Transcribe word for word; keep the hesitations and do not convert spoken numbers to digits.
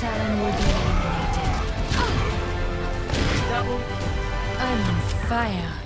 Talon will be eliminated. Double. I'm on fire.